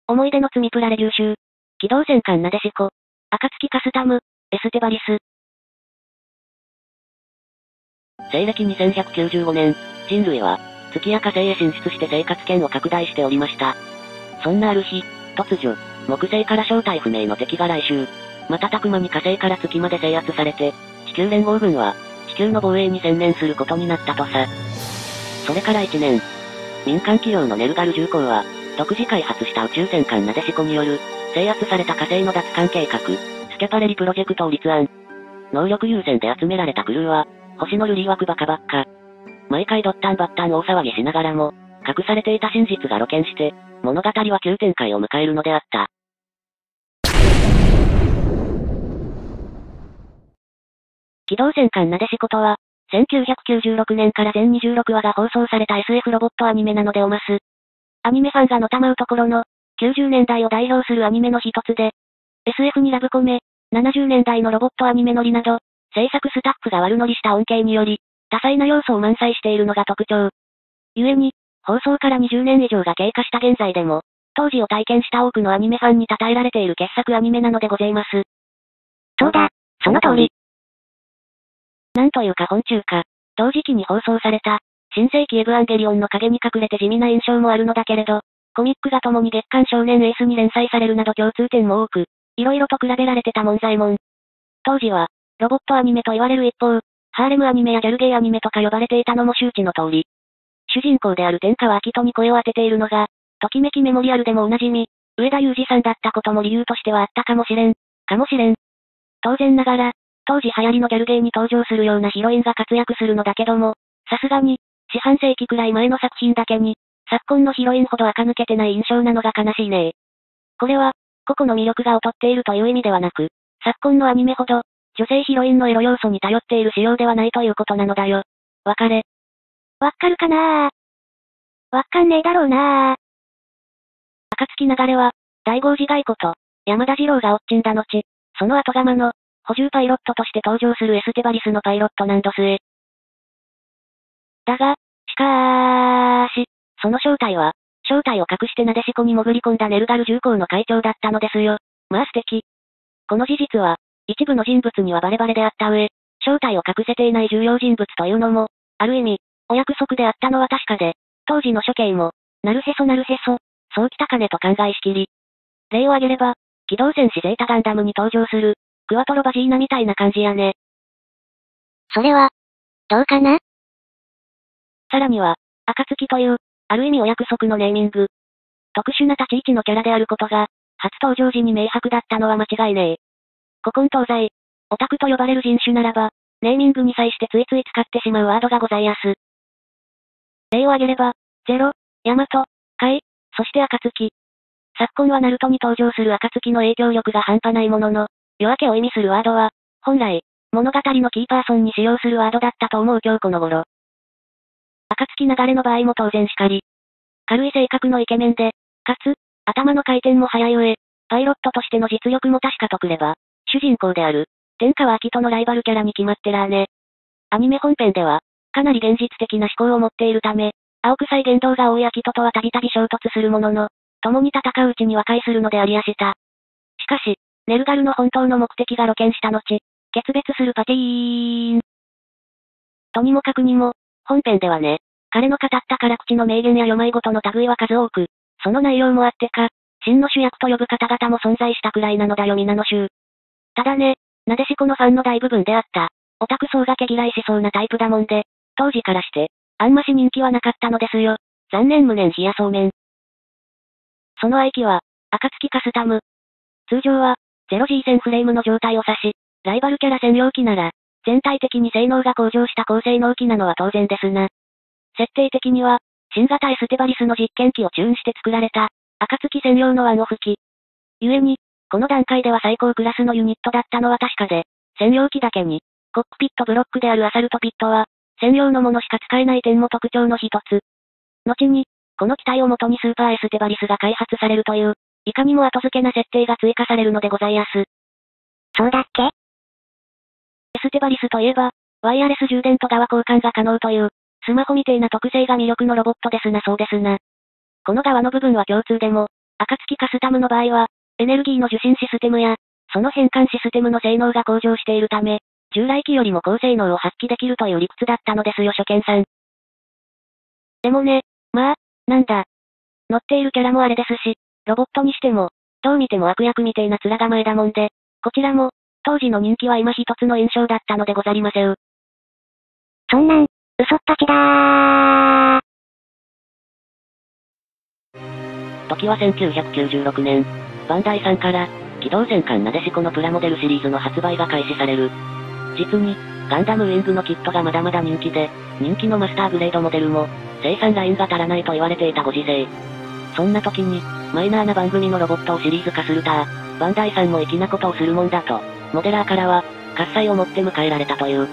思い出の積みプラレ重集。機動戦艦なでしこ。暁カスタム、エステバリス。 西暦2195年、人類は、月や火星へ進出して生活圏を拡大しておりました。そんなある日、突如、木星から正体不明の敵が来襲。瞬く間に火星から月まで制圧されて、地球連合軍は、地球の防衛に専念することになったとさ。それから1年、民間企業のネルガル重工は、独自開発した宇宙戦艦なでしこによる、制圧された火星の奪還計画、スケパレリプロジェクトを立案。能力優先で集められたクルーは、星の瑠璃枠バカばっか。毎回ドッタンバッタン大騒ぎしながらも、隠されていた真実が露見して、物語は急展開を迎えるのであった。 機動戦艦なでしことは、1996年から全26話が放送された SF ロボットアニメなのでおます。アニメファンがのたまうところの、90年代を代表するアニメの一つで、SF にラブコメ、70年代のロボットアニメノリなど、制作スタッフが悪乗りした恩恵により、多彩な要素を満載しているのが特徴。故に、放送から20年以上が経過した現在でも、当時を体験した多くのアニメファンに称えられている傑作アニメなのでございます。 そうだ、その通り。 なんというか本中か、同時期に放送された、新世紀エヴァンゲリオンの影に隠れて地味な印象もあるのだけれど、コミックが共に月刊少年エースに連載されるなど共通点も多く、色々と比べられてた門左衛門。当時は、ロボットアニメと言われる一方、ハーレムアニメやギャルゲーアニメとか呼ばれていたのも周知の通り。主人公である天川明人に声を当てているのが、ときめきメモリアルでもおなじみ、上田裕二さんだったことも理由としてはあったかもしれん。当然ながら、当時流行りのギャルゲーに登場するようなヒロインが活躍するのだけども、さすがに、四半世紀くらい前の作品だけに、昨今のヒロインほど垢抜けてない印象なのが悲しいね。これは、個々の魅力が劣っているという意味ではなく、昨今のアニメほど、女性ヒロインのエロ要素に頼っている仕様ではないということなのだよ。わかるかなわかんねえだろうな暁流れは、大号寺外子と、山田二郎が落ちんだ後、その後釜の、補充パイロットとして登場するエステバリスのパイロットなんどすえ。だが、しかーし、その正体は、正体を隠してなでしこに潜り込んだネルガル重工の会長だったのですよ。まあ素敵。この事実は、一部の人物にはバレバレであった上、正体を隠せていない重要人物というのも、ある意味、お約束であったのは確かで、当時の処刑も、なるへそ、そうきたかねと考えしきり。例を挙げれば、機動戦士ゼータガンダムに登場する、クワトロバジーナみたいな感じやね。 それは、どうかな？ さらには、暁という、ある意味お約束のネーミング。特殊な立ち位置のキャラであることが、初登場時に明白だったのは間違いねえ。古今東西、オタクと呼ばれる人種ならば、ネーミングに際してついつい使ってしまうワードがございやす。例を挙げれば、ゼロ、ヤマト、カイ、そして暁。昨今はナルトに登場する暁の影響力が半端ないものの、夜明けを意味するワードは、本来、物語のキーパーソンに使用するワードだったと思う今日この頃。暁流れの場合も当然しかり。軽い性格のイケメンで、かつ、頭の回転も速い上、パイロットとしての実力も確かとくれば、主人公である、天川明人のライバルキャラに決まってらーね。アニメ本編では、かなり現実的な思考を持っているため、青臭い言動が多い明人とはたびたび衝突するものの、共に戦ううちに和解するのでありやした。しかし、ネルガルの本当の目的が露見した後、決別するパティーン。とにもかくにも、本編ではね、彼の語った辛口の名言や読まいごとの類は数多く、その内容もあってか、真の主役と呼ぶ方々も存在したくらいなのだよ皆の衆。ただね、なでしこのファンの大部分であった、オタク層が毛嫌いしそうなタイプだもんで、当時からして、あんまし人気はなかったのですよ。残念無念冷やそうめん。その合気は、暁カスタム。通常は、0G 線フレームの状態を指し、ライバルキャラ専用機なら、全体的に性能が向上した高性能機なのは当然ですな。設定的には、新型エステバリスの実験機をチューンして作られた、暁専用のワンオフ機。故に、この段階では最高クラスのユニットだったのは確かで、専用機だけに、コックピットブロックであるアサルトピットは、専用のものしか使えない点も特徴の一つ。後に、この機体を元にスーパーエステバリスが開発されるという、いかにも後付けな設定が追加されるのでございやす。 そうだっけ？ エステバリスといえば、ワイヤレス充電と側交換が可能という、スマホみてえな特性が魅力のロボットですなそうですな。この側の部分は共通でも、 暁カスタムの場合は、エネルギーの受信システムや、その変換システムの性能が向上しているため、従来機よりも高性能を発揮できるという理屈だったのですよ初見さん。でもね、まあ、なんだ。乗っているキャラもあれですし、ロボットにしても、どう見ても悪役みてえな面構えだもんで、こちらも、当時の人気は今一つの印象だったのでござりませう。 そんなん、嘘っぱちだー。時は1996年、バンダイさんから、機動戦艦なでしこのプラモデルシリーズの発売が開始される。実に、ガンダムウィングのキットがまだまだ人気で、人気のマスターグレードモデルも、生産ラインが足らないと言われていたご時世。そんな時に、マイナーな番組のロボットをシリーズ化するバンダイさんも粋なことをするもんだと、モデラーからは、喝采を持って迎えられたという。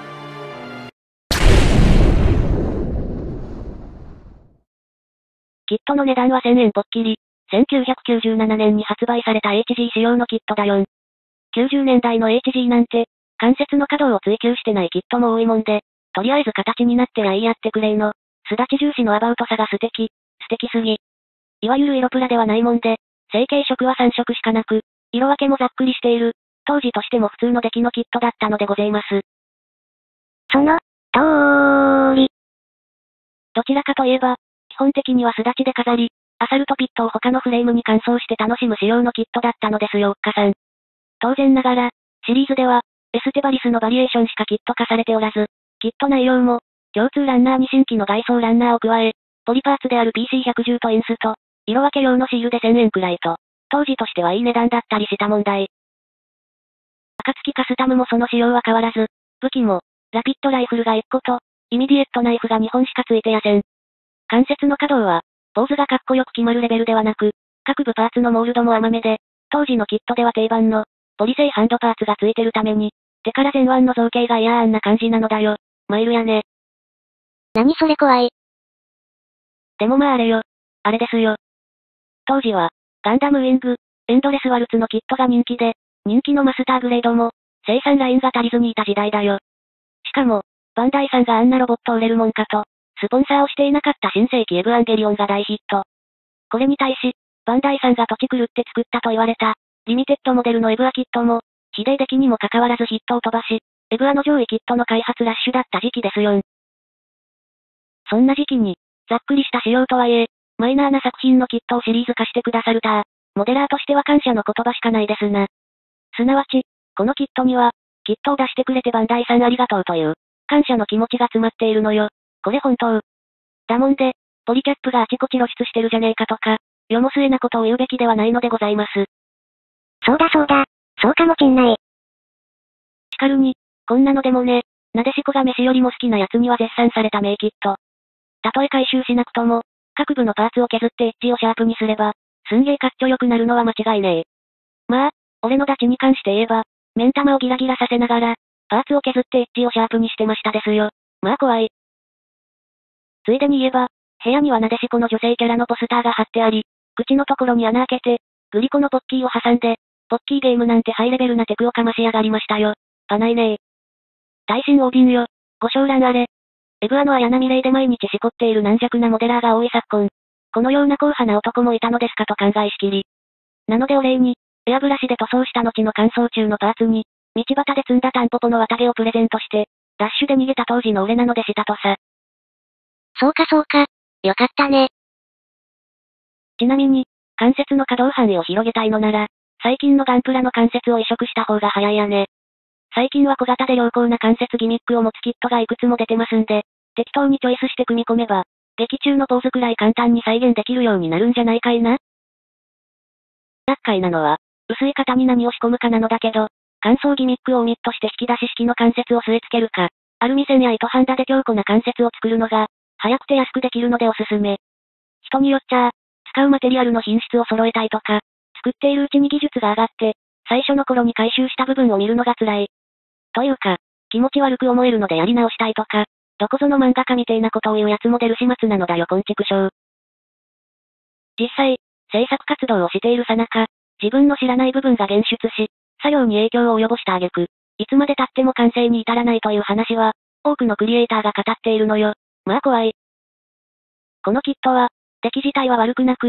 キットの値段は1000円ぽっきり、1997年に発売された HG 仕様のキットだよん。90年代の HG なんて、関節の可動を追求してないキットも多いもんで、とりあえず形になってやいやってくれーの、すだち重視のアバウトさが素敵すぎ。いわゆる色プラではないもんで、成型色は3色しかなく、色分けもざっくりしている、当時としても普通の出来のキットだったのでございます。 その、通り。 どちらかといえば、基本的にはすだちで飾り、アサルトピットを他のフレームに換装して楽しむ仕様のキットだったのですよ、おっかさん。当然ながら、シリーズでは、エステバリスのバリエーションしかキット化されておらず、キット内容も、共通ランナーに新規の外装ランナーを加え、ポリパーツである PC110 とインスと、色分け用のシールで1000円くらいと、当時としてはいい値段だったりした問題。暁カスタムもその仕様は変わらず、武器も、ラピッドライフルが1個と、イミディエットナイフが2本しかついてやせん。関節の可動は、ポーズがかっこよく決まるレベルではなく、各部パーツのモールドも甘めで、当時のキットでは定番の、ポリ製ハンドパーツがついてるために、手から前腕の造形がいやあんな感じなのだよ。マイルやね。 何それ怖い。 でもまああれよ。あれですよ。当時は、ガンダムウィング、エンドレスワルツのキットが人気で、人気のマスターグレードも、生産ラインが足りずにいた時代だよ。しかも、バンダイさんがあんなロボット売れるもんかと、スポンサーをしていなかった新世紀エヴァンゲリオンが大ヒット。これに対し、バンダイさんが土地狂って作ったと言われた、リミテッドモデルのエブアキットも、比例的にもかかわらずヒットを飛ばし、エブアの上位キットの開発ラッシュだった時期ですよん。そんな時期に、ざっくりした仕様とはいえ、マイナーな作品のキットをシリーズ化してくださるモデラーとしては感謝の言葉しかないですな。すなわち、このキットには、キットを出してくれてバンダイさんありがとうという、感謝の気持ちが詰まっているのよ。これ本当。だもんで、ポリキャップがあちこち露出してるじゃねえかとか、世も末なことを言うべきではないのでございます。 そうだ。そうかもしんない。 しかるに、こんなのでもね、なでしこが飯よりも好きなやつには絶賛された名キット。たとえ回収しなくとも、各部のパーツを削ってエッジをシャープにすれば、すんげーかっちょよくなるのは間違いねえ。まあ、俺のダチに関して言えば、目ん玉をギラギラさせながら、パーツを削ってエッジをシャープにしてましたですよ。まあ怖い。ついでに言えば、部屋にはなでしこの女性キャラのポスターが貼ってあり、口のところに穴開けて、グリコのポッキーを挟んで、ポッキーゲームなんてハイレベルなテクをかましやがりましたよ。パないねえ。大神大瓶よ。ご承覧あれ。エブアの綾波レイで毎日しこっている軟弱なモデラーが多い昨今。このような硬派な男もいたのですかと考えしきり。なのでお礼に、エアブラシで塗装した後の乾燥中のパーツに、道端で積んだタンポポの綿毛をプレゼントして、ダッシュで逃げた当時の俺なのでしたとさ。 そうか。よかったね。 ちなみに、関節の可動範囲を広げたいのなら、最近のガンプラの関節を移植した方が早いやね。最近は小型で良好な関節ギミックを持つキットがいくつも出てますんで、適当にチョイスして組み込めば、劇中のポーズくらい簡単に再現できるようになるんじゃないかいな。厄介なのは、薄い型に何を仕込むかなのだけど、乾燥ギミックをオミットして引き出し式の関節を据え付けるか、アルミ線や糸ハンダで強固な関節を作るのが、早くて安くできるのでおすすめ。人によっちゃ使うマテリアルの品質を揃えたいとか、作っているうちに技術が上がって、最初の頃に回収した部分を見るのが辛い。というか、気持ち悪く思えるのでやり直したいとか、どこぞの漫画家みてえなことを言うやつも出る始末なのだよこんちくしょう。実際、制作活動をしているさなか、自分の知らない部分が現出し、作業に影響を及ぼした挙句、いつまで経っても完成に至らないという話は、多くのクリエイターが語っているのよ。まあ怖い。このキットは、出来自体は悪くなく、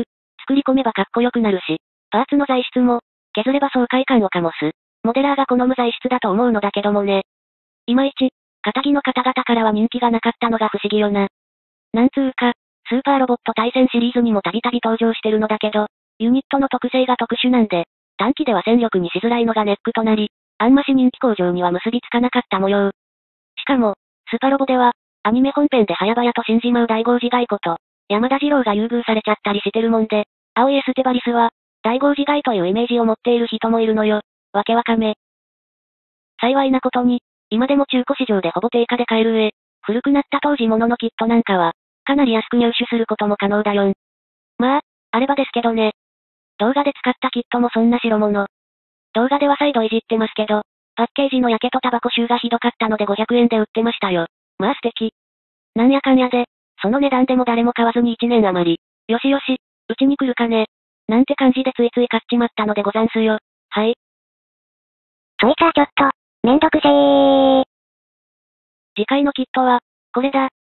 作り込めばかっこよくなるし、パーツの材質も、削れば爽快感を醸す。モデラーが好む材質だと思うのだけどもね。いまいち、片木の方々からは人気がなかったのが不思議よな。なんつうか、スーパーロボット対戦シリーズにもたびたび登場してるのだけど、ユニットの特性が特殊なんで、短期では戦力にしづらいのがネックとなり、あんまし人気向上には結びつかなかった模様。しかも、スパロボでは、アニメ本編で早々と死んじまう大号自骸こと、山田二郎が優遇されちゃったりしてるもんで、青いエステバリスは、大号自骸というイメージを持っている人もいるのよ。わけわかめ。幸いなことに、今でも中古市場でほぼ定価で買える上、古くなった当時物のキットなんかは、かなり安く入手することも可能だよん。まあ、あればですけどね。動画で使ったキットもそんな代物。動画では再度いじってますけど、パッケージの焼けとタバコ臭がひどかったので500円で売ってましたよ。まあ素敵。なんやかんやで、その値段でも誰も買わずに1年余り。よしよし、うちに来るかね。なんて感じでついつい買っちまったのでござんすよ。はい。 そいつはちょっと、めんどくせー。 次回のキットは、これだ。